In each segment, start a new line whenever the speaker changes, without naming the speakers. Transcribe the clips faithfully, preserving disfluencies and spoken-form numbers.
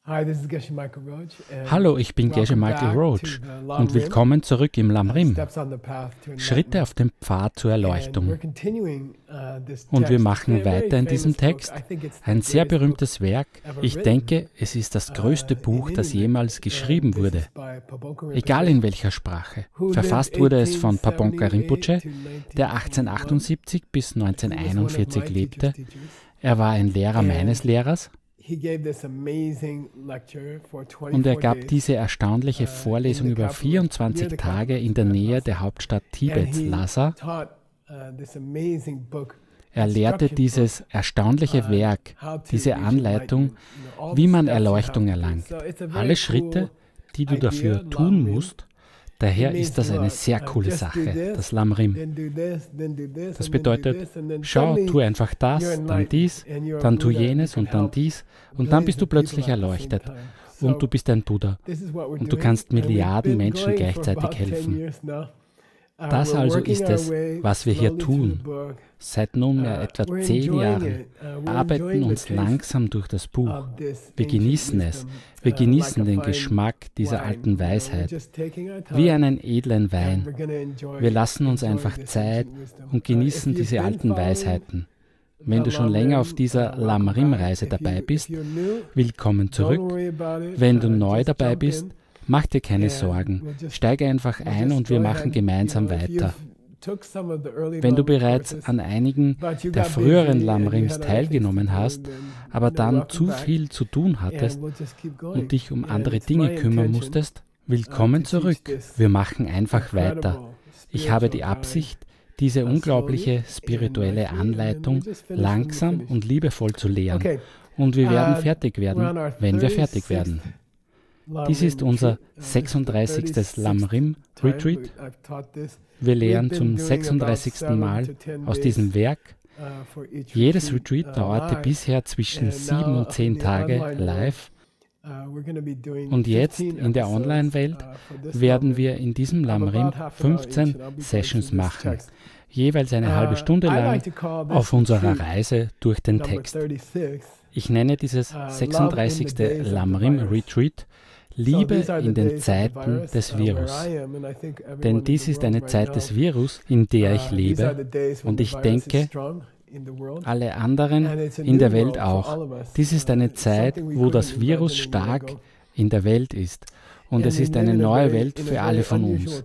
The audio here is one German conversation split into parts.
Hallo, ich bin Geshe Michael Roach und willkommen zurück im Lamrim, Schritte auf dem Pfad zur Erleuchtung. Und wir machen weiter in diesem Text, ein sehr berühmtes Werk. Ich denke, es ist das größte Buch, das jemals geschrieben wurde, egal in welcher Sprache. Verfasst wurde es von Pabongka Rinpoche, der achtzehnhundertachtundsiebzig bis neunzehnhunderteinundvierzig lebte. Er war ein Lehrer meines Lehrers. Und er gab diese erstaunliche Vorlesung über vierundzwanzig Tage in der Nähe der Hauptstadt Tibets, Lhasa. Er lehrte dieses erstaunliche Werk, diese Anleitung, wie man Erleuchtung erlangt. Alle Schritte, die du dafür tun musst. Daher ist das eine sehr coole Sache, das Lamrim. Das bedeutet, schau, tu einfach das, dann dies, dann tu jenes und dann dies und dann bist du plötzlich erleuchtet und du bist ein Buddha und du kannst Milliarden Menschen gleichzeitig helfen. Das also ist es, was wir hier tun. Seit nunmehr etwa zehn Jahren arbeiten uns langsam durch das Buch. Wir genießen es. Wir genießen den Geschmack dieser alten Weisheit, wie einen edlen Wein. Wir lassen uns einfach Zeit und genießen diese alten Weisheiten. Wenn du schon länger auf dieser Lamrim-Reise dabei bist, willkommen zurück. Wenn du neu dabei bist, mach dir keine Sorgen, steige einfach ein und wir machen gemeinsam weiter. Wenn du bereits an einigen der früheren Lamrims teilgenommen hast, aber dann zu viel zu tun hattest und dich um andere Dinge kümmern musstest, willkommen zurück. Wir machen einfach weiter. Ich habe die Absicht, diese unglaubliche spirituelle Anleitung langsam und liebevoll zu lehren. Und wir werden fertig werden, wenn wir fertig werden. Dies ist unser sechsunddreißigstes Lamrim Retreat. Wir lehren zum sechsunddreißigsten Mal aus diesem Werk. Jedes Retreat dauerte bisher zwischen sieben und zehn Tage live. Und jetzt in der Online-Welt werden wir in diesem Lamrim fünfzehn Sessions machen, jeweils eine halbe Stunde lang auf unserer Reise durch den Text. Ich nenne dieses sechsunddreißigste Lamrim Retreat Liebe in den Zeiten des Virus. Denn dies ist eine Zeit des Virus, in der ich lebe. Und ich denke, alle anderen in der Welt auch. Dies ist eine Zeit, wo das Virus stark in der Welt ist. Und es ist eine neue Welt für alle von uns.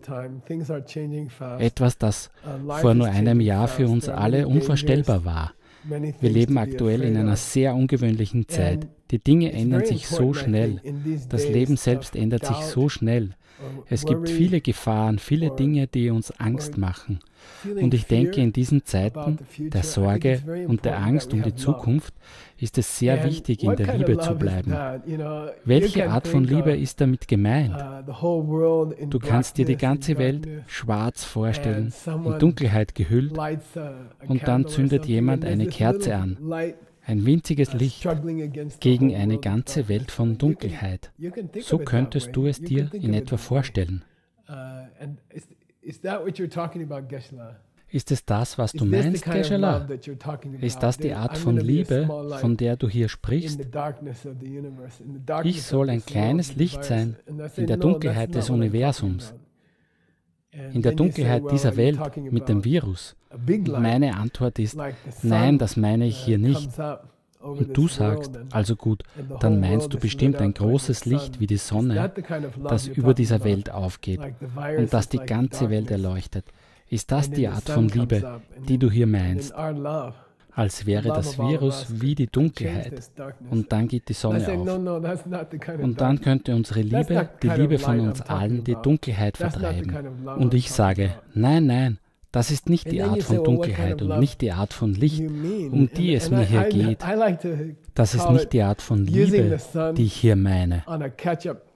Etwas, das vor nur einem Jahr für uns alle unvorstellbar war. Wir leben aktuell in einer sehr ungewöhnlichen Zeit. Die Dinge ändern sich so schnell. Das Leben selbst ändert sich so schnell. Es gibt viele Gefahren, viele Dinge, die uns Angst machen. Und ich denke, in diesen Zeiten der Sorge und der Angst um die Zukunft ist es sehr wichtig, in der Liebe zu bleiben. Welche Art von Liebe ist damit gemeint? Du kannst dir die ganze Welt schwarz vorstellen, in Dunkelheit gehüllt, und dann zündet jemand eine Kerze an. Ein winziges Licht gegen eine ganze Welt von Dunkelheit. So könntest du es dir in etwa vorstellen. Ist es das, was du meinst, Geshe-la? Ist das die Art von Liebe, von der du hier sprichst? Ich soll ein kleines Licht sein in der Dunkelheit des Universums, in der Dunkelheit dieser Welt mit dem Virus. Und meine Antwort ist, nein, das meine ich hier nicht. Und du sagst, also gut, dann meinst du bestimmt ein großes Licht wie die Sonne, das über dieser Welt aufgeht und das die ganze Welt erleuchtet. Ist das die Art von Liebe, die du hier meinst? Als wäre das Virus wie die Dunkelheit und dann geht die Sonne auf. Und dann könnte unsere Liebe, die Liebe von uns allen, die Dunkelheit vertreiben. Und ich sage, nein, nein, das ist nicht die Art von Dunkelheit und nicht die Art von Licht, um die es mir hier geht. Das ist nicht die Art von Liebe, die ich hier meine.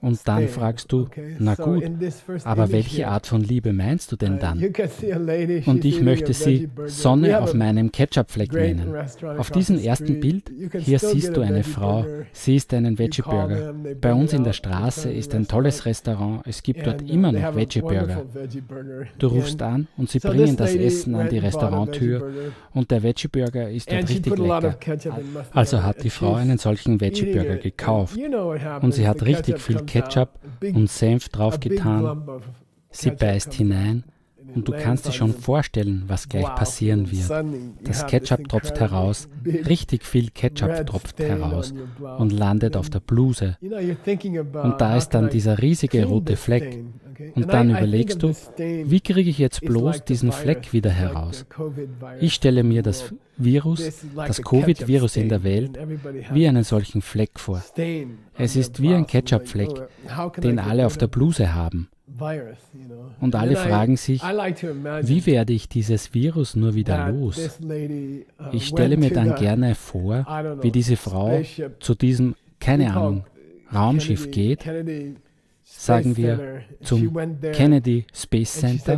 Und dann fragst du, na gut, aber welche Art von Liebe meinst du denn dann? Und ich möchte sie Sonne auf meinem Ketchupfleck nennen. Auf diesem ersten Bild, hier siehst du eine Frau, sie isst einen Veggie-Burger. Bei uns in der Straße ist ein tolles Restaurant, es gibt dort immer noch Veggie-Burger. Du rufst an und sie bringen das Essen an die Restauranttür und der Veggie-Burger ist dort richtig lecker. Also hat die Frau einen solchen Veggie-Burger gekauft und sie hat richtig viel Ketchup und Senf drauf getan. Sie beißt hinein und du kannst dir schon vorstellen, was gleich passieren wird. Das Ketchup tropft heraus, richtig viel Ketchup tropft heraus und landet auf der Bluse. Und da ist dann dieser riesige rote Fleck. Und dann überlegst du, wie kriege ich jetzt bloß diesen Fleck wieder heraus? Ich stelle mir das Virus, das Covid-Virus in der Welt, wie einen solchen Fleck vor. Es ist wie ein Ketchup-Fleck, den alle auf der Bluse haben. Und alle fragen sich, wie werde ich dieses Virus nur wieder los? Ich stelle mir dann gerne vor, wie diese Frau zu diesem, keine Ahnung, Raumschiff geht, sagen wir zum Kennedy Space Center,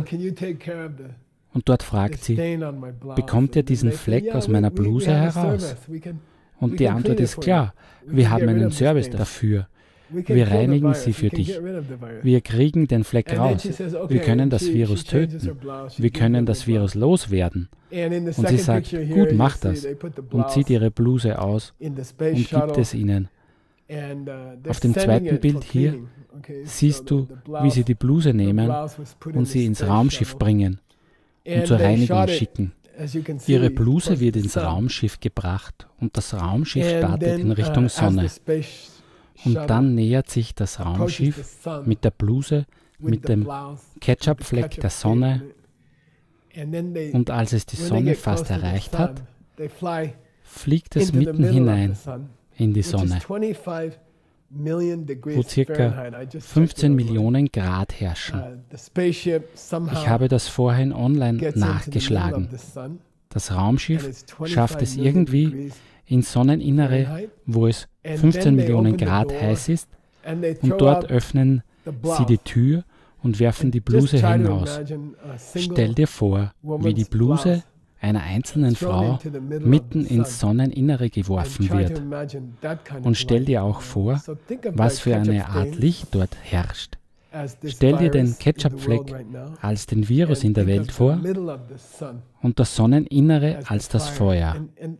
und dort fragt sie, bekommt ihr diesen Fleck aus meiner Bluse heraus? Und die Antwort ist klar, wir haben einen Service dafür. Wir reinigen sie für dich. Wir kriegen den Fleck raus. Wir können das Virus töten. Wir können das Virus loswerden. Und sie sagt, gut, mach das. Und zieht ihre Bluse aus und gibt es ihnen. Auf dem zweiten Bild hier siehst du, wie sie die Bluse nehmen und sie ins Raumschiff bringen und zur Reinigung schicken. Ihre Bluse wird ins Raumschiff gebracht und das Raumschiff startet in Richtung Sonne. Und dann nähert sich das Raumschiff mit der Bluse, mit dem Ketchupfleck der Sonne. Und als es die Sonne fast erreicht hat, fliegt es mitten hinein in die Sonne, wo circa fünfzehn Millionen Grad herrschen. Ich habe das vorhin online nachgeschlagen. Das Raumschiff schafft es irgendwie ins Sonneninnere, wo es fünfzehn Millionen Grad heiß ist, und dort öffnen sie die Tür und werfen die Bluse hinaus. Stell dir vor, wie die Bluse einer einzelnen Frau mitten ins Sonneninnere geworfen wird. Und stell dir auch vor, was für eine Art Licht dort herrscht. Stell dir den Ketchupfleck als den Virus in der Welt vor und das Sonneninnere als das Feuer.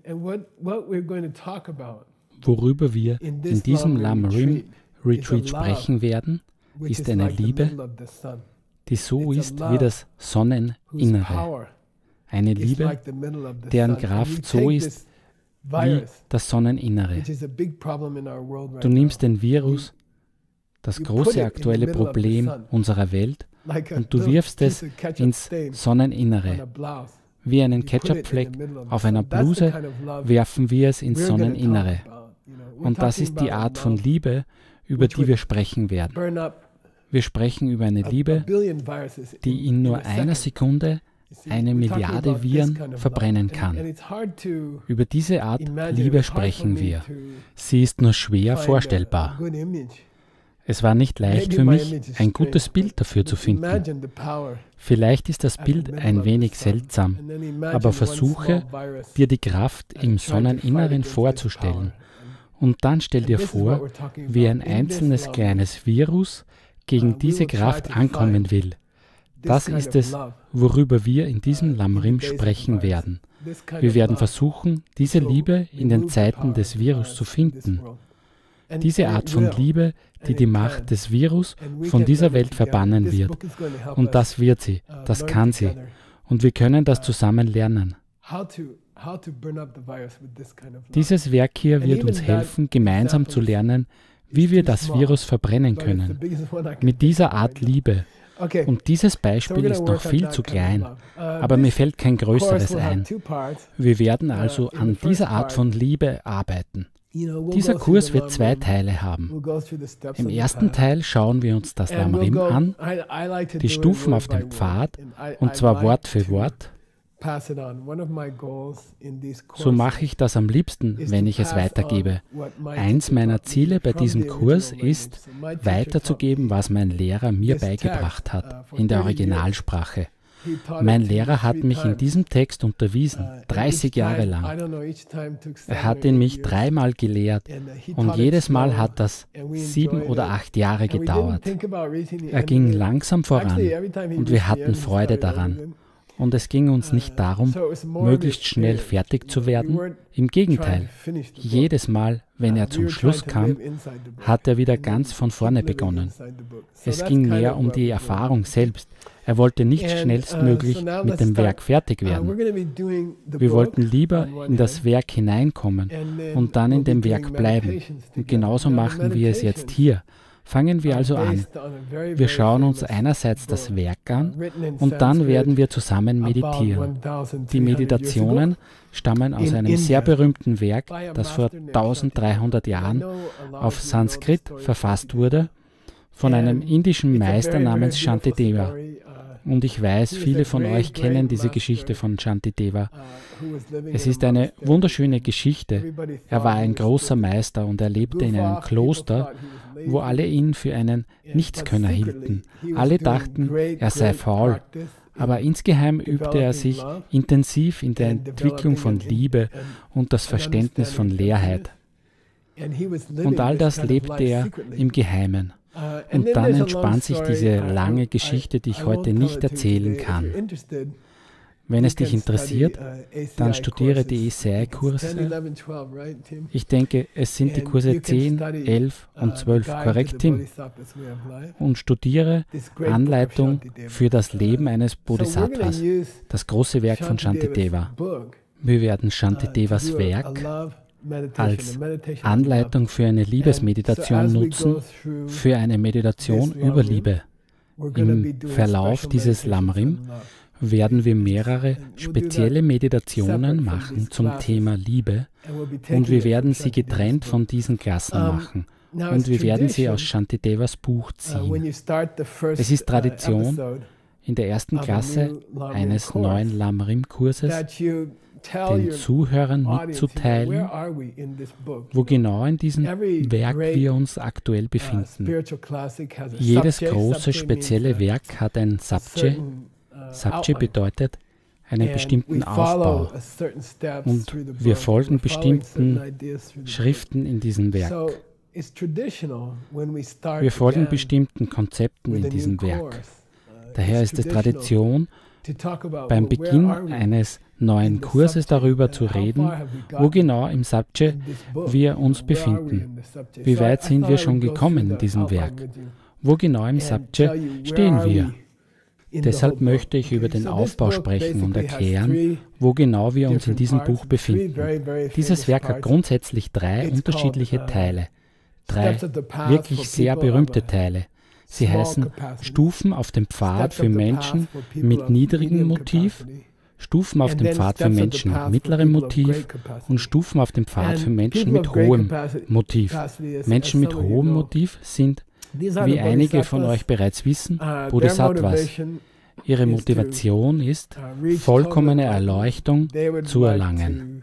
Worüber wir in diesem Lam Rim Retreat sprechen werden, ist eine Liebe, die so ist wie das Sonneninnere. Eine Liebe, deren Kraft so ist wie das Sonneninnere. Du nimmst den Virus, das große aktuelle Problem unserer Welt, und du wirfst es ins Sonneninnere. Wie einen Ketchupfleck auf einer Bluse werfen wir es ins Sonneninnere. Und das ist die Art von Liebe, über die wir sprechen werden. Wir sprechen über eine Liebe, die in nur einer Sekunde eine Milliarde Viren verbrennen kann. Über diese Art Liebe sprechen wir. Sie ist nur schwer vorstellbar. Es war nicht leicht für mich, ein gutes Bild dafür zu finden. Vielleicht ist das Bild ein wenig seltsam, aber versuche, dir die Kraft im Sonneninneren vorzustellen. Und dann stell dir vor, wie ein einzelnes kleines Virus gegen diese Kraft ankommen will. Das ist es, worüber wir in diesem Lam Rim sprechen werden. Wir werden versuchen, diese Liebe in den Zeiten des Virus zu finden. Diese Art von Liebe, die die Macht des Virus von dieser Welt verbannen wird. Und das wird sie, das kann sie. Und wir können das zusammen lernen. Dieses Werk hier wird uns helfen, gemeinsam zu lernen, wie wir das Virus verbrennen können. Mit dieser Art Liebe. Und dieses Beispiel ist noch viel zu klein, aber mir fällt kein größeres ein. Wir werden also an dieser Art von Liebe arbeiten. Dieser Kurs wird zwei Teile haben. Im ersten Teil schauen wir uns das Lam Rim an, die Stufen auf dem Pfad, und zwar Wort für Wort. So mache ich das am liebsten, wenn ich es weitergebe. Eins meiner Ziele bei diesem Kurs ist, weiterzugeben, was mein Lehrer mir beigebracht hat, in der Originalsprache. Mein Lehrer hat mich in diesem Text unterwiesen, dreißig Jahre lang. Er hat ihn mich dreimal gelehrt und jedes Mal hat das sieben oder acht Jahre gedauert. Er ging langsam voran und wir hatten Freude daran. Und es ging uns nicht darum, möglichst schnell fertig zu werden. Im Gegenteil, jedes Mal, wenn er zum Schluss kam, hat er wieder ganz von vorne begonnen. Es ging mehr um die Erfahrung selbst. Er wollte nicht schnellstmöglich mit dem Werk fertig werden. Wir wollten lieber in das Werk hineinkommen und dann in dem Werk bleiben. Und genauso machen wir es jetzt hier. Fangen wir also an. Wir schauen uns einerseits das Werk an und dann werden wir zusammen meditieren. Die Meditationen stammen aus einem sehr berühmten Werk, das vor eintausenddreihundert Jahren auf Sanskrit verfasst wurde, von einem indischen Meister namens Shantideva. Und ich weiß, viele von euch kennen diese Geschichte von Shantideva. Es ist eine wunderschöne Geschichte. Er war ein großer Meister und er lebte in einem Kloster, wo alle ihn für einen Nichtskönner hielten. Alle dachten, er sei faul. Aber insgeheim übte er sich intensiv in der Entwicklung von Liebe und das Verständnis von Leerheit. Und all das lebte er im Geheimen. Und dann entspann sich diese lange Geschichte, die ich heute nicht erzählen kann. Wenn es dich interessiert, dann studiere die A C I-Kurse. Ich denke, es sind die Kurse zehn, elf und zwölf, korrekt, Tim? Und studiere Anleitung für das Leben eines Bodhisattvas, das große Werk von Shantideva. Wir werden Shantidevas Werk als Anleitung für eine Liebesmeditation nutzen, für eine Meditation über Liebe. Im Verlauf dieses Lamrim werden wir mehrere spezielle Meditationen machen zum Thema Liebe und wir werden sie getrennt von diesen Klassen machen und wir werden sie aus Shantidevas Buch ziehen. Es ist Tradition, in der ersten Klasse eines neuen Lamrim-Kurses den Zuhörern mitzuteilen, wo genau in diesem Werk wir uns aktuell befinden. Jedes große spezielle Werk hat ein Sabje. Sabje bedeutet einen bestimmten Aufbau und wir folgen bestimmten Schriften in diesem Werk. Wir folgen bestimmten Konzepten in diesem Werk. Daher ist es Tradition, beim Beginn eines neuen Kurses darüber zu reden, wo genau im Sabje wir uns befinden. Wie weit sind wir schon gekommen in diesem Werk? Wo genau im Sabje stehen wir? Deshalb möchte ich über den Aufbau sprechen und erklären, wo genau wir uns in diesem Buch befinden. Dieses Werk hat grundsätzlich drei unterschiedliche Teile, drei wirklich sehr berühmte Teile. Sie heißen Stufen auf dem Pfad für Menschen mit niedrigem Motiv, Stufen auf dem Pfad für Menschen mit mittlerem Motiv und Stufen auf dem Pfad für Menschen mit hohem Motiv. Menschen mit hohem Motiv sind, wie einige von euch bereits wissen, Bodhisattvas. Ihre Motivation ist, vollkommene Erleuchtung zu erlangen.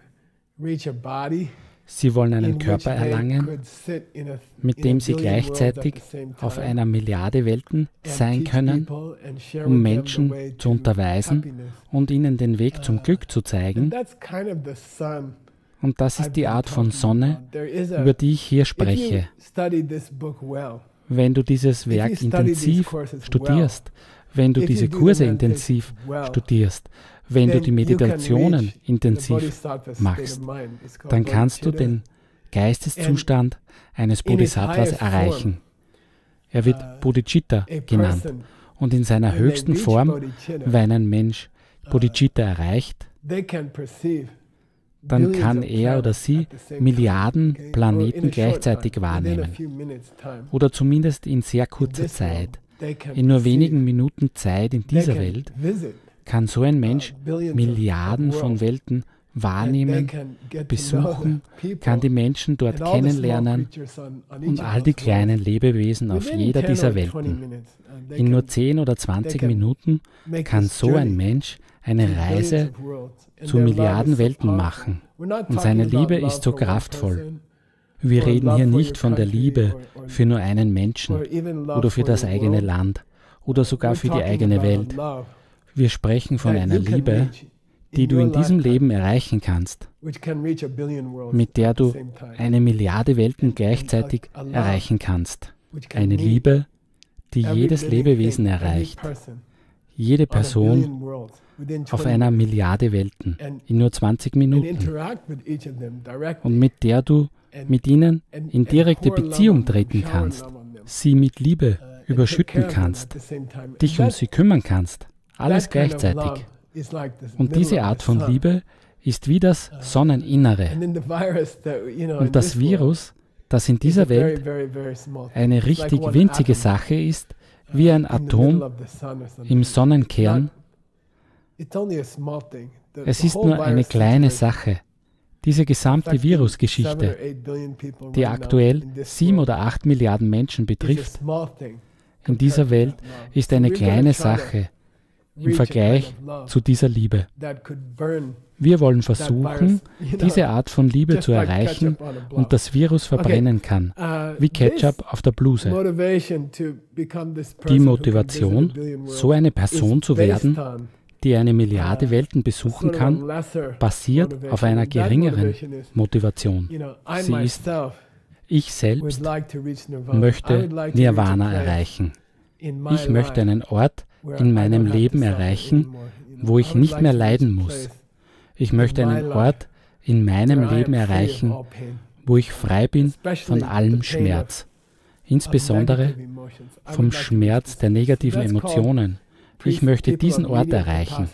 Sie wollen einen Körper erlangen, mit dem sie gleichzeitig auf einer Milliarde Welten sein können, um Menschen zu unterweisen und ihnen den Weg zum Glück zu zeigen. Und das ist die Art von Sonne, über die ich hier spreche. Wenn du dieses Werk intensiv studierst, wenn du diese Kurse intensiv studierst, wenn du die Meditationen intensiv machst, dann kannst du den Geisteszustand eines Bodhisattvas erreichen. Er wird Bodhicitta genannt. Und in seiner höchsten Form, wenn ein Mensch Bodhicitta erreicht, dann kann er oder sie Milliarden Planeten gleichzeitig wahrnehmen. Oder zumindest in sehr kurzer Zeit. In nur wenigen Minuten Zeit in dieser Welt kann so ein Mensch Milliarden von Welten wahrnehmen, besuchen, kann die Menschen dort kennenlernen und all die kleinen Lebewesen auf jeder dieser Welten. In nur zehn oder zwanzig Minuten kann so ein Mensch eine Reise zu Milliarden Welten machen und seine Liebe ist so kraftvoll. Wir reden hier nicht von der Liebe für nur einen Menschen oder für das eigene Land oder sogar für die eigene Welt. Wir sprechen von einer Liebe, die du in diesem Leben erreichen kannst, mit der du eine Milliarde Welten gleichzeitig erreichen kannst. Eine Liebe, die jedes Lebewesen erreicht, jede Person auf einer Milliarde Welten in nur zwanzig Minuten und mit der du mit ihnen in direkte Beziehung treten kannst, sie mit Liebe überschütten kannst, dich um sie kümmern kannst, alles gleichzeitig. Und diese Art von Liebe ist wie das Sonneninnere. Und das Virus, das in dieser Welt eine richtig winzige Sache ist, wie ein Atom im Sonnenkern, es ist nur eine kleine Sache. Diese gesamte Virusgeschichte, die aktuell sieben oder acht Milliarden Menschen betrifft, in dieser Welt ist eine kleine Sache im Vergleich zu dieser Liebe. Wir wollen versuchen, diese Art von Liebe zu erreichen und das Virus verbrennen kann, wie Ketchup auf der Bluse. Die Motivation, so eine Person zu werden, die eine Milliarde Welten besuchen kann, basiert auf einer geringeren Motivation. Sie ist, ich selbst möchte Nirvana erreichen. Ich möchte einen Ort in meinem Leben erreichen, wo ich nicht mehr leiden muss. Ich möchte einen Ort in meinem Leben erreichen, wo ich frei bin von allem Schmerz, insbesondere vom Schmerz der negativen Emotionen. Ich möchte diesen Ort erreichen.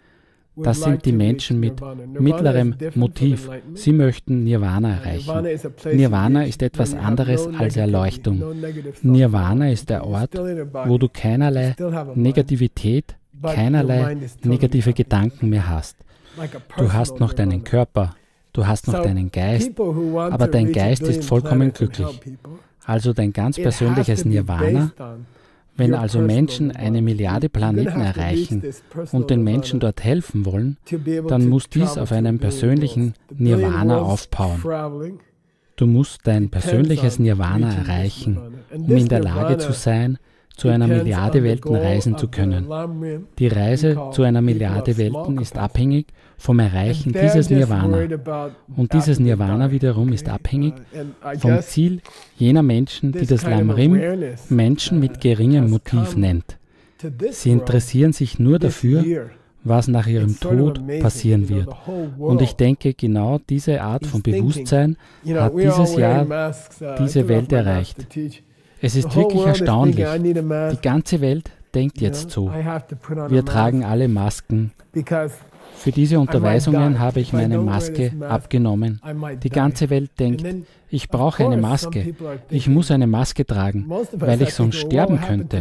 Das sind die Menschen mit mittlerem Motiv. Sie möchten Nirvana erreichen. Nirvana ist etwas anderes als Erleuchtung. Nirvana ist der Ort, wo du keinerlei Negativität, keinerlei negative Gedanken mehr hast. Du hast noch deinen Körper, du hast noch deinen Geist, aber dein Geist ist vollkommen glücklich. Also dein ganz persönliches Nirvana. Wenn also Menschen eine Milliarde Planeten erreichen und den Menschen dort helfen wollen, dann muss dies auf einem persönlichen Nirvana aufbauen. Du musst dein persönliches Nirvana erreichen, um in der Lage zu sein, zu einer Milliarde Welten reisen zu können. Die Reise zu einer Milliarde Welten ist abhängig vom Erreichen dieses Nirvana. Und dieses Nirvana wiederum ist abhängig vom Ziel jener Menschen, die das Lamrim Menschen mit geringem Motiv nennt. Sie interessieren sich nur dafür, was nach ihrem Tod passieren wird. Und ich denke, genau diese Art von Bewusstsein hat dieses Jahr diese Welt erreicht. Es ist wirklich erstaunlich. Die ganze Welt denkt jetzt so. Wir tragen alle Masken. Für diese Unterweisungen habe ich meine Maske abgenommen. Die ganze Welt denkt, ich brauche eine Maske. Ich muss eine Maske tragen, weil ich sonst sterben könnte.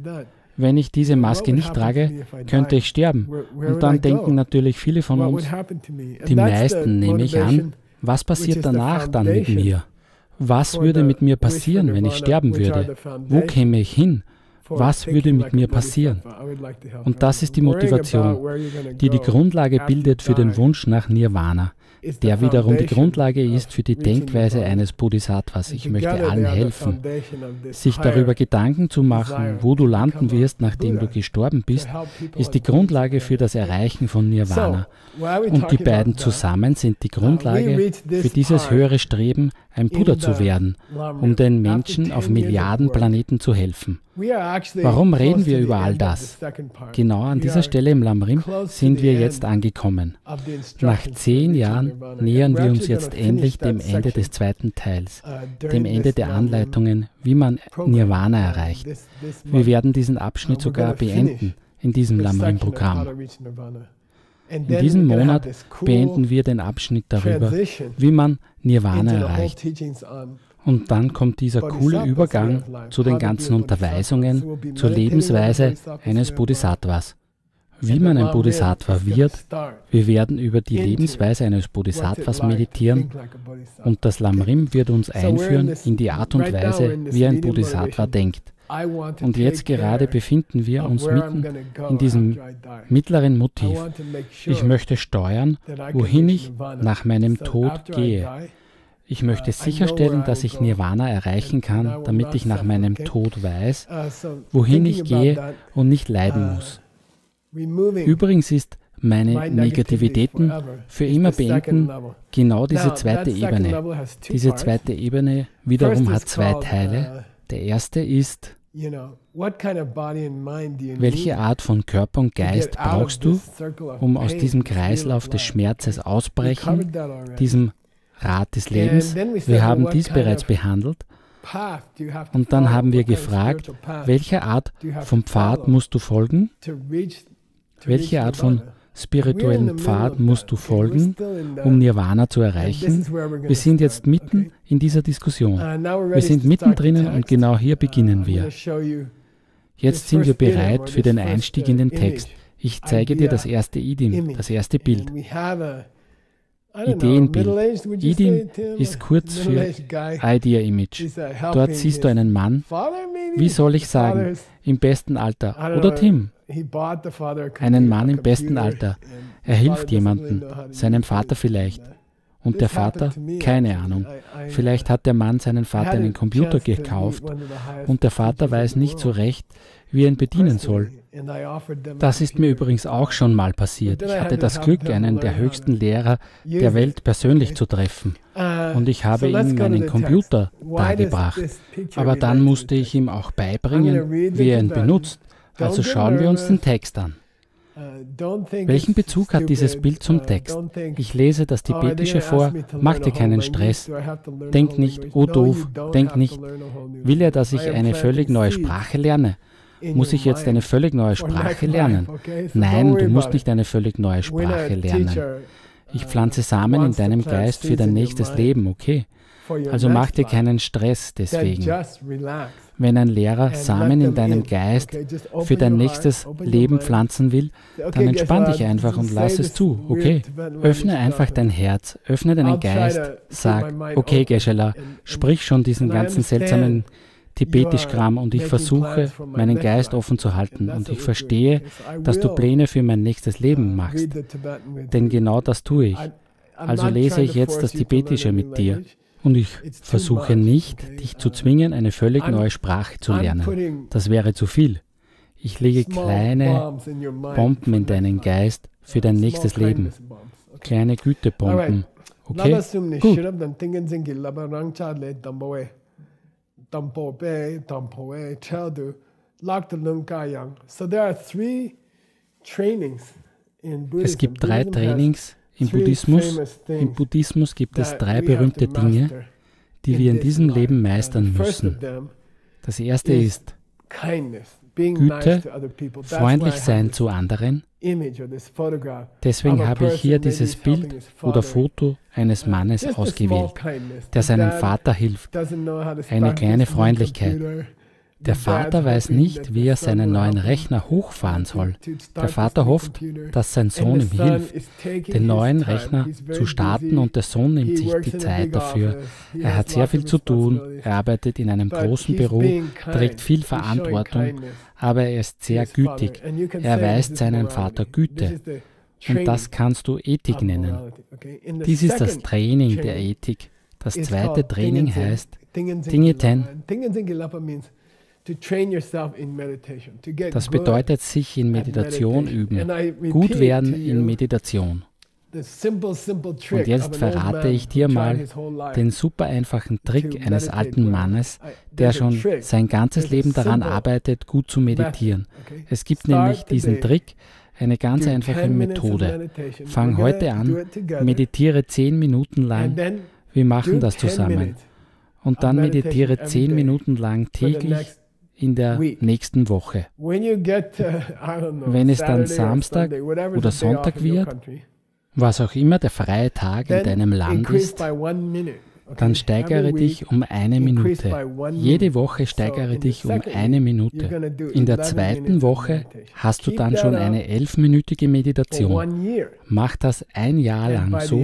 Wenn ich diese Maske nicht trage, könnte ich sterben. Und dann denken natürlich viele von uns, die meisten nehme ich an, was passiert danach dann mit mir? Was würde mit mir passieren, wenn ich sterben würde? Wo käme ich hin? Was würde mit mir passieren? Und das ist die Motivation, die die Grundlage bildet für den Wunsch nach Nirvana, der wiederum die Grundlage ist für die Denkweise eines Bodhisattvas. Ich möchte allen helfen. Sich darüber Gedanken zu machen, wo du landen wirst, nachdem du gestorben bist, ist die Grundlage für das Erreichen von Nirvana. Und die beiden zusammen sind die Grundlage für dieses höhere Streben, ein Buddha zu werden, um den Menschen auf Milliarden Planeten zu helfen. Warum reden wir über all das? Genau an dieser Stelle im Lamrim sind wir jetzt angekommen. Nach zehn Jahren nähern wir uns jetzt endlich dem Ende des zweiten Teils, dem Ende der Anleitungen, wie man Nirvana erreicht. Wir werden diesen Abschnitt sogar beenden in diesem Lamrim-Programm. In diesem Monat beenden wir den Abschnitt darüber, wie man Nirvana erreicht. Und dann kommt dieser coole Übergang zu den ganzen Unterweisungen zur Lebensweise eines Bodhisattvas. wie man ein Bodhisattva wird. Wir werden über die Lebensweise eines Bodhisattvas meditieren und das Lamrim wird uns einführen in die Art und Weise, wie ein Bodhisattva denkt. Und jetzt gerade befinden wir uns mitten in diesem mittleren Motiv. Ich möchte steuern, wohin ich nach meinem Tod gehe. Ich möchte sicherstellen, dass ich Nirvana erreichen kann, damit ich nach meinem Tod weiß, wohin ich gehe und nicht leiden muss. Übrigens ist meine Negativitäten für immer beenden genau diese zweite Ebene. Diese zweite Ebene wiederum hat zwei Teile. Der erste ist, welche Art von Körper und Geist brauchst du, um aus diesem Kreislauf des Schmerzes ausbrechen, diesem Rad des Lebens? Wir haben dies bereits behandelt. Und dann haben wir gefragt, welche Art von Pfad musst du folgen? Welche Art von spirituellen Pfad musst du folgen, um Nirvana zu erreichen? Wir sind jetzt mitten in dieser Diskussion. Wir sind mittendrin und genau hier beginnen wir. Jetzt sind wir bereit für den Einstieg in den Text. Ich zeige dir das erste Idim, das erste Bild. Ideenbild. Idim ist kurz für Idea Image. Dort siehst du einen Mann, wie soll ich sagen, im besten Alter. Oder Tim. Einen Mann im besten Alter. Er hilft jemandem, seinem Vater vielleicht. Und der Vater? Keine Ahnung. Vielleicht hat der Mann seinen Vater einen Computer gekauft und der Vater weiß nicht so recht, wie er ihn bedienen soll. Das ist mir übrigens auch schon mal passiert. Ich hatte das Glück, einen der höchsten Lehrer der Welt persönlich zu treffen. Und ich habe ihm meinen Computer dargebracht. Aber dann musste ich ihm auch beibringen, wie er ihn benutzt. Also schauen wir uns den Text an. Welchen Bezug hat dieses Bild zum Text? Ich lese das Tibetische vor, mach dir keinen Stress. Denk nicht, oh doof, denk nicht, will er, dass ich eine völlig neue Sprache lerne? Muss ich jetzt eine völlig neue Sprache lernen? Nein, du musst nicht eine völlig neue Sprache lernen. Ich pflanze Samen in deinem Geist für dein nächstes Leben, okay? Also mach dir keinen Stress deswegen. Wenn ein Lehrer Samen in deinem Geist für dein nächstes Leben pflanzen will, dann entspann dich einfach und lass es zu, okay? Öffne einfach dein Herz, öffne deinen Geist, sag, okay Geshe-la, sprich schon diesen ganzen seltsamen Tibetisch-Kram und ich versuche, meinen Geist offen zu halten und ich verstehe, dass du Pläne für mein nächstes Leben machst, denn genau das tue ich. Also lese ich jetzt das Tibetische mit dir. Und ich versuche nicht, dich zu zwingen, eine völlig neue Sprache zu lernen. Das wäre zu viel. Ich lege kleine Bomben in deinen Geist für dein nächstes Leben. Kleine Gütebomben. Okay? Gut. Es gibt drei Trainings im Buddhismus. Im Buddhismus gibt es drei berühmte Dinge, die wir in diesem Leben meistern müssen. Das erste ist Güte, freundlich sein zu anderen. Deswegen habe ich hier dieses Bild oder Foto eines Mannes ausgewählt, der seinem Vater hilft. Eine kleine Freundlichkeit. Der Vater weiß nicht, wie er seinen neuen Rechner hochfahren soll. Der Vater hofft, dass sein Sohn ihm hilft, den neuen Rechner zu starten und der Sohn nimmt sich die Zeit dafür. Er hat sehr viel zu tun, er arbeitet in einem großen Büro, trägt viel Verantwortung, aber er ist sehr gütig. Er erweist seinem Vater Güte. Und das kannst du Ethik nennen. Dies ist das Training der Ethik. Das zweite Training heißt Dinge ten. Das bedeutet sich in Meditation üben, gut werden in Meditation. Und jetzt verrate ich dir mal den super einfachen Trick eines alten Mannes, der schon sein ganzes Leben daran arbeitet, gut zu meditieren. Es gibt nämlich diesen Trick, eine ganz einfache Methode. Fang heute an, meditiere zehn Minuten lang, wir machen das zusammen. Und dann meditiere zehn Minuten lang täglich in der nächsten Woche. Wenn es dann Samstag oder Sonntag wird, was auch immer der freie Tag in deinem Land ist, dann steigere dich um eine Minute. Jede Woche steigere dich um eine Minute. In der zweiten Woche hast du dann schon eine elfminütige Meditation. Mach das ein Jahr lang so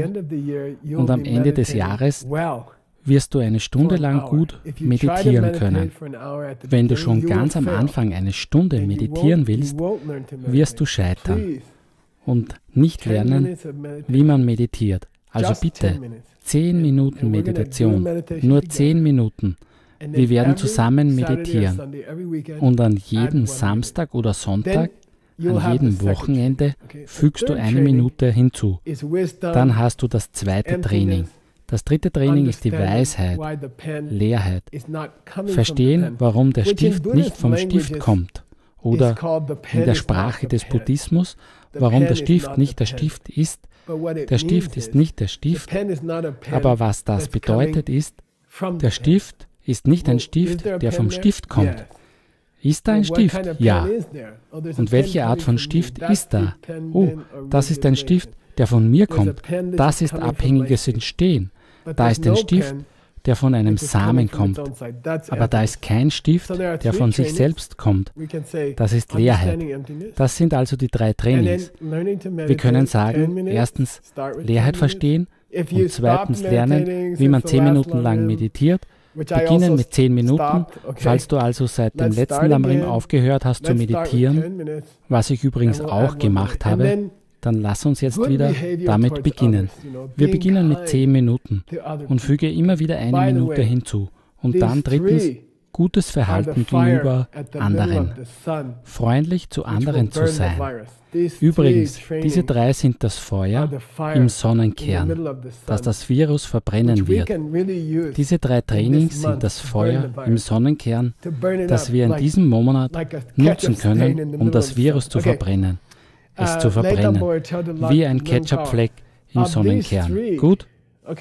und am Ende des Jahres wirst du eine Stunde lang gut meditieren können. Wenn du schon ganz am Anfang eine Stunde meditieren willst, wirst du scheitern und nicht lernen, wie man meditiert. Also bitte, zehn Minuten Meditation, nur zehn Minuten. Wir werden zusammen meditieren und an jedem Samstag oder Sonntag, an jedem Wochenende fügst du eine Minute hinzu. Dann hast du das zweite Training. Das dritte Training ist die Weisheit, Leerheit. Verstehen, warum der Stift nicht vom Stift kommt. Oder in der Sprache des Buddhismus, warum der Stift nicht der Stift ist. Der Stift ist nicht der Stift, aber was das bedeutet ist, der Stift ist nicht ein Stift, der vom Stift kommt. Ist da ein Stift? Ja. Und welche Art von Stift ist da? Oh, das ist ein Stift, der von mir kommt. Das ist abhängiges Entstehen. Da ist ein Stift, der von einem Samen kommt. Aber da ist kein Stift, der von sich selbst kommt. Das ist Leerheit. Das sind also die drei Trainings. Wir können sagen, erstens Leerheit verstehen und zweitens lernen, wie man zehn Minuten lang meditiert. Beginnen mit zehn Minuten. Falls du also seit dem letzten Lamrim aufgehört hast zu meditieren, was ich übrigens auch gemacht habe, dann lass uns jetzt wieder damit beginnen. Wir beginnen mit zehn Minuten und füge immer wieder eine Minute hinzu. Und dann drittens, gutes Verhalten gegenüber anderen. Freundlich zu anderen zu sein. Übrigens, diese drei sind das Feuer im Sonnenkern, das das Virus verbrennen wird. Diese drei Trainings sind das Feuer im Sonnenkern, das wir in diesem Monat nutzen können, um das Virus zu verbrennen. Es zu verbrennen, wie ein Ketchupfleck im Sonnenkern. Gut?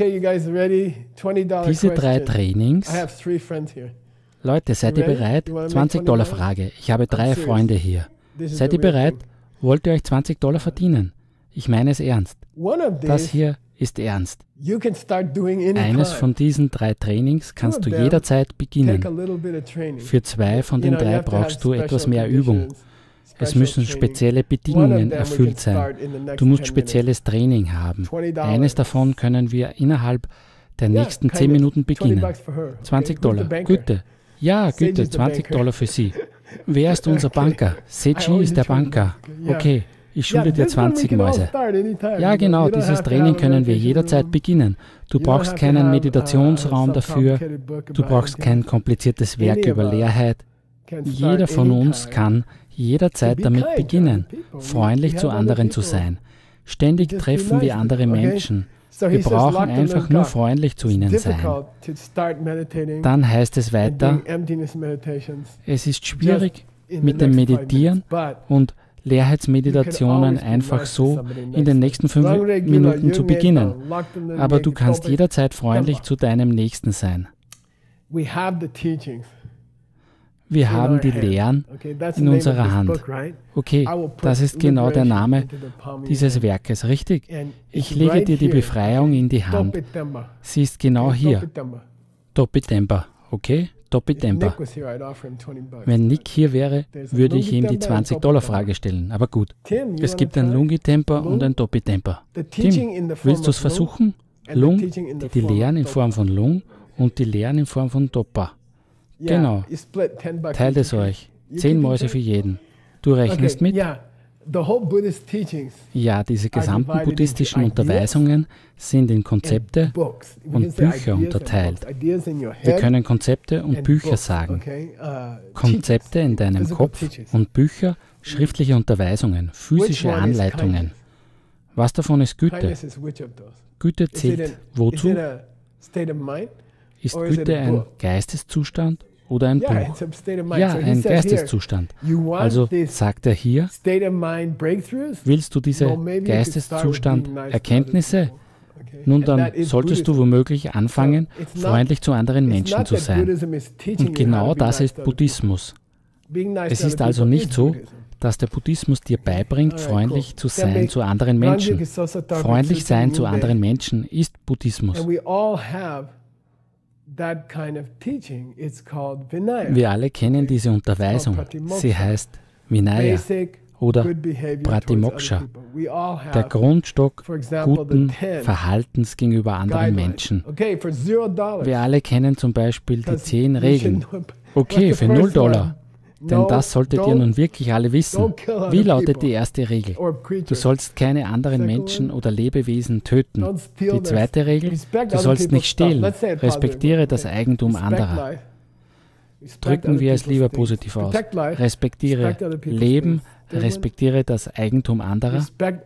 Diese drei Trainings. Leute, seid ihr bereit? zwanzig Dollar Frage. Ich habe drei Freunde hier. Seid ihr bereit? Wollt ihr euch zwanzig Dollar verdienen? Ich meine es ernst. Das hier ist ernst. Eines von diesen drei Trainings kannst du jederzeit beginnen. Für zwei von den drei brauchst du etwas mehr Übung. Es müssen spezielle Bedingungen erfüllt sein. Du musst spezielles Training haben. Eines davon können wir innerhalb der nächsten zehn Minuten beginnen. zwanzig Dollar. Güte. Ja, Güte, zwanzig Dollar für Sie. Wer ist unser Banker? Seiji ist der Banker. Okay, ich schulde dir zwanzig Mäuse. Ja, genau, dieses Training können wir jederzeit beginnen. Du brauchst keinen Meditationsraum dafür. Du brauchst kein kompliziertes Werk über Leerheit. Jeder von uns kann jederzeit damit beginnen, freundlich zu anderen zu sein. Ständig treffen wir andere Menschen. Wir brauchen einfach nur freundlich zu ihnen sein. Dann heißt es weiter, es ist schwierig mit dem Meditieren und Leerheitsmeditationen einfach so in den nächsten fünf Minuten zu beginnen. Aber du kannst jederzeit freundlich zu deinem Nächsten sein. Wir haben die Lehren in unserer Hand. Okay, das ist genau der Name dieses Werkes, richtig? Ich lege dir die Befreiung in die Hand. Sie ist genau hier. Dopitempa, okay? Dopitempa. Wenn Nick hier wäre, würde ich ihm die zwanzig Dollar Frage stellen. Aber gut, es gibt ein Lungi-Tempa und ein Dopi-Tempa. Tim, willst du es versuchen? Lung, die Lehren in Form von Lung und die Lehren in Form von Dopa. Genau. Teilt es euch. Zehn Mäuse für jeden. Du rechnest mit? Ja, diese gesamten buddhistischen Unterweisungen sind in Konzepte und Bücher unterteilt. Wir können Konzepte und Bücher sagen. Konzepte in deinem Kopf und Bücher, schriftliche Unterweisungen, physische Anleitungen. Was davon ist Güte? Güte zählt wozu? Ist Güte ein Geisteszustand oder ein Buch? Ja, ein Geisteszustand. Also sagt er hier, willst du diese Geisteszustand Erkenntnisse? Nun, dann solltest du womöglich anfangen, freundlich zu anderen Menschen zu sein. Und genau das ist Buddhismus. Es ist also nicht so, dass der Buddhismus dir beibringt, freundlich zu sein zu anderen Menschen. Freundlich sein zu anderen Menschen ist Buddhismus. Wir alle kennen diese Unterweisung. Sie heißt Vinaya oder Pratimoksha, der Grundstock guten Verhaltens gegenüber anderen Menschen. Wir alle kennen zum Beispiel die zehn Regeln. Okay, für null Dollar. Denn das solltet ihr nun wirklich alle wissen. Wie lautet die erste Regel? Du sollst keine anderen Menschen oder Lebewesen töten. Die zweite Regel, du sollst nicht stehlen. Respektiere das Eigentum anderer. Drücken wir es lieber positiv aus. Respektiere Leben, respektiere das Eigentum anderer.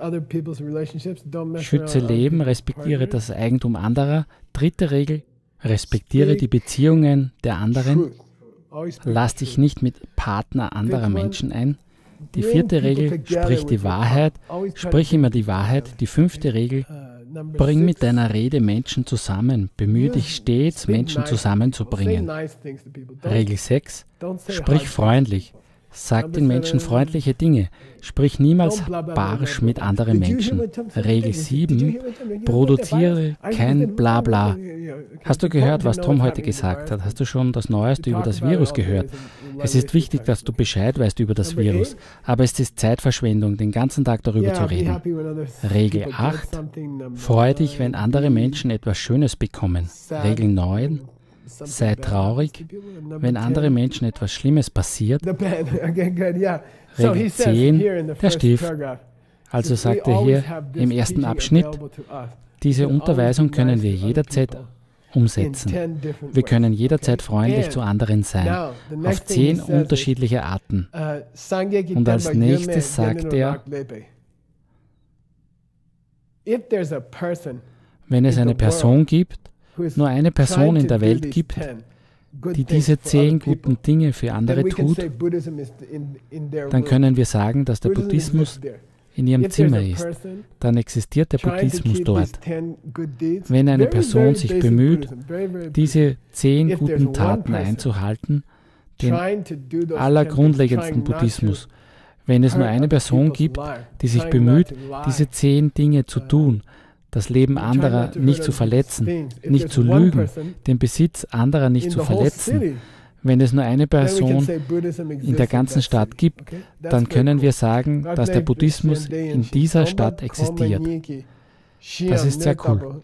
Schütze Leben, respektiere das Eigentum anderer. Dritte Regel, respektiere die Beziehungen der anderen. Lass dich nicht mit Partner anderer Menschen ein. Die vierte Regel, sprich die Wahrheit. Sprich immer die Wahrheit. Die fünfte Regel, bring mit deiner Rede Menschen zusammen. Bemühe dich stets, Menschen zusammenzubringen. Regel sechs, sprich freundlich. Sag den Menschen freundliche Dinge. Sprich niemals barsch mit anderen Menschen. Regel sieben, produziere kein Blabla. Hast du gehört, was Tom heute gesagt hat? Hast du schon das Neueste über das Virus gehört? Es ist wichtig, dass du Bescheid weißt über das Virus, aber es ist Zeitverschwendung, den ganzen Tag darüber zu reden. Regel acht, freue dich, wenn andere Menschen etwas Schönes bekommen. Regel neun, sei traurig, wenn andere Menschen etwas Schlimmes passiert. Regel zehn, der Stift. Also sagt er hier im ersten Abschnitt, diese Unterweisung können wir jederzeit umsetzen. Wir können jederzeit freundlich zu anderen sein, auf zehn unterschiedliche Arten. Und als nächstes sagt er, wenn es eine Person gibt, nur eine Person in der Welt gibt, die diese zehn guten Dinge für andere tut, dann können wir sagen, dass der Buddhismus in ihrem Zimmer ist. Dann existiert der Buddhismus dort. Wenn eine Person sich bemüht, diese zehn guten Taten einzuhalten, den allergrundlegendsten Buddhismus, wenn es nur eine Person gibt, die sich bemüht, diese zehn Dinge zu tun, das Leben anderer nicht zu verletzen, nicht zu lügen, den Besitz anderer nicht zu verletzen. Wenn es nur eine Person in der ganzen Stadt gibt, dann können wir sagen, dass der Buddhismus in dieser Stadt existiert. Das ist sehr cool.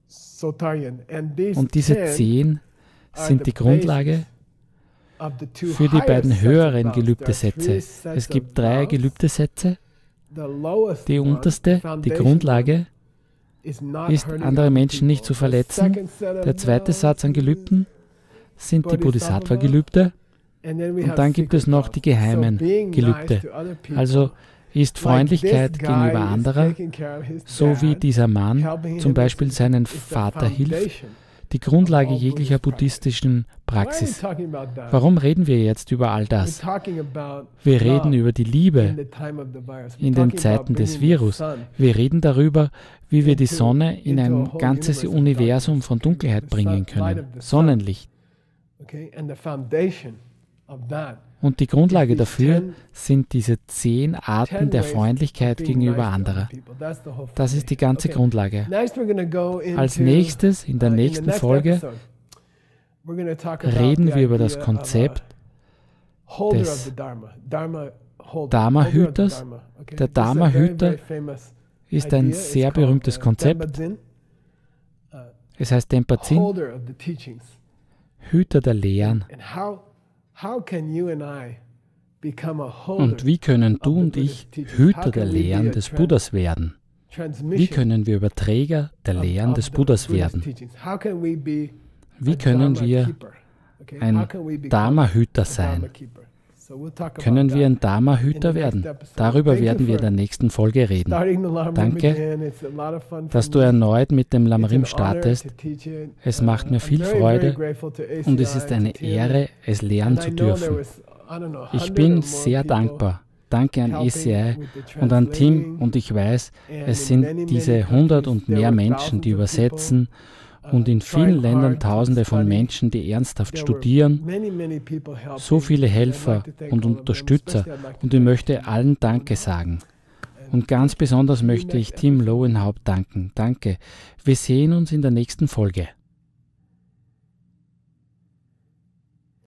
Und diese zehn sind die Grundlage für die beiden höheren Gelübdesätze. Es gibt drei Gelübdesätze. Die unterste, die Grundlage, ist, andere Menschen nicht zu verletzen. Der zweite Satz an Gelübden sind die Bodhisattva-Gelübde. Und dann gibt es noch die geheimen Gelübde. Also ist Freundlichkeit gegenüber anderen, so wie dieser Mann zum Beispiel seinen Vater hilft, die Grundlage jeglicher buddhistischen Praxis. Warum reden wir jetzt über all das? Wir reden über die Liebe in den Zeiten des Virus. Wir reden darüber, wie wir die Sonne in ein ganzes Universum von Dunkelheit bringen können. Sonnenlicht. Und die Grundlage dafür sind diese zehn Arten der Freundlichkeit gegenüber anderen. Das ist die ganze Grundlage. Als nächstes, in der nächsten Folge, reden wir über das Konzept des Dharma-Hüters. Der Dharma-Hüter ist ein sehr berühmtes Konzept. Es heißt Dempazin, Hüter der Lehren. Und wie können du und ich Hüter der Lehren des Buddhas werden? Wie können wir Überträger der Lehren des Buddhas werden? Wie können wir ein Dharma-Hüter sein? Können wir ein Dharma-Hüter werden? Darüber werden wir in der nächsten Folge reden. Danke, dass du erneut mit dem Lamrim startest. Es macht mir viel Freude und es ist eine Ehre, es lernen zu dürfen. Ich bin sehr dankbar. Danke an A C I und an Tim, und ich weiß, es sind diese hundert und mehr Menschen, die übersetzen, und in vielen Ländern Tausende von Menschen, die ernsthaft studieren, so viele Helfer und Unterstützer, und ich möchte allen Danke sagen. Und ganz besonders möchte ich Tim Lowenhaupt danken. Danke. Wir sehen uns in der nächsten Folge.